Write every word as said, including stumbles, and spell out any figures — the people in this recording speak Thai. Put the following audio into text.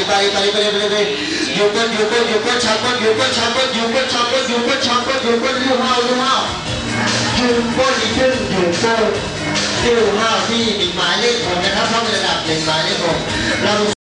ताली ताली ताली ताली ताली यूपन यूपन यूपन छापन यूपन छापन यूपन छापन यूपन छापन यूपनยูห้ายูห้ายูปนอีกขึ้นยูปนยูห้าที่มีหมายเลขหกนะครับเข้าในระดับหนึ่งหมายเลขหกเรา